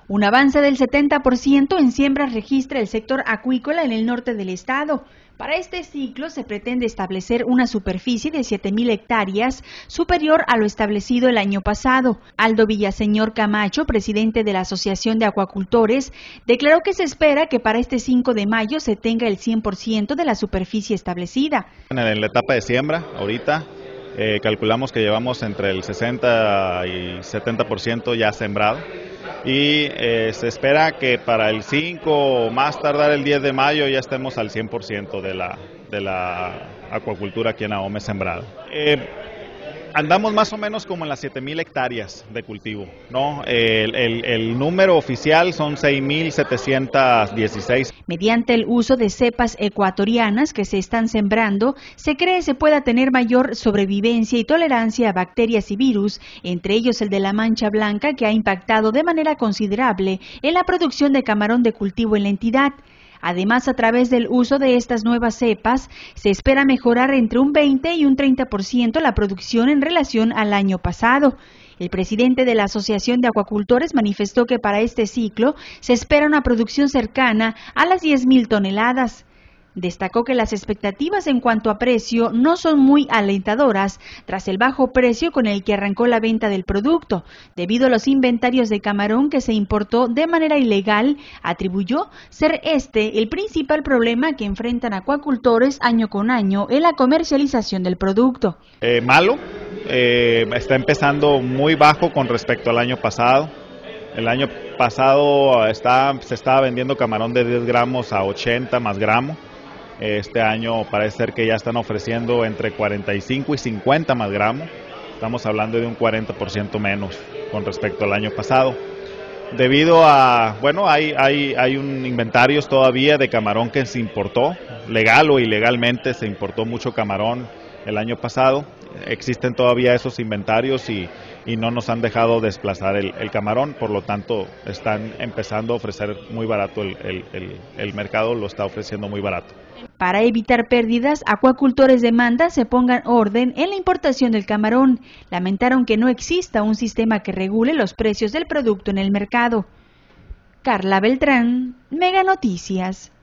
Un avance del 70% en siembras registra el sector acuícola en el norte del estado. Para este ciclo se pretende establecer una superficie de 7,000 hectáreas, superior a lo establecido el año pasado. Aldo Villaseñor Camacho, presidente de la Asociación de Acuacultores, declaró que se espera que para este 5 de mayo se tenga el 100% de la superficie establecida. En la etapa de siembra, ahorita, calculamos que llevamos entre el 60 y 70% ya sembrado. Y se espera que para el 5 o más tardar el 10 de mayo ya estemos al 100% de la acuacultura aquí en Ahome sembrada. Andamos más o menos como en las 7,000 hectáreas de cultivo, ¿no? El número oficial son 6,716. Mediante el uso de cepas ecuatorianas que se están sembrando, se cree se pueda tener mayor sobrevivencia y tolerancia a bacterias y virus, entre ellos el de la mancha blanca, que ha impactado de manera considerable en la producción de camarón de cultivo en la entidad. Además, a través del uso de estas nuevas cepas, se espera mejorar entre un 20 y un 30% la producción en relación al año pasado. El presidente de la Asociación de Acuacultores manifestó que para este ciclo se espera una producción cercana a las 10,000 toneladas. Destacó que las expectativas en cuanto a precio no son muy alentadoras tras el bajo precio con el que arrancó la venta del producto. Debido a los inventarios de camarón que se importó de manera ilegal, atribuyó ser este el principal problema que enfrentan acuacultores año con año en la comercialización del producto. Está empezando muy bajo con respecto al año pasado. El año pasado se estaba vendiendo camarón de 10 gramos a 80 más gramo. Este año parece ser que ya están ofreciendo entre 45 y 50 más gramos. Estamos hablando de un 40% menos con respecto al año pasado. Debido a, hay un inventarios todavía de camarón que se importó, legal o ilegalmente se importó mucho camarón el año pasado. Existen todavía esos inventarios y no nos han dejado desplazar el camarón, por lo tanto están empezando a ofrecer muy barato, el mercado lo está ofreciendo muy barato. Para evitar pérdidas, acuacultores demandan se pongan orden en la importación del camarón. Lamentaron que no exista un sistema que regule los precios del producto en el mercado. Carla Beltrán, Mega Noticias.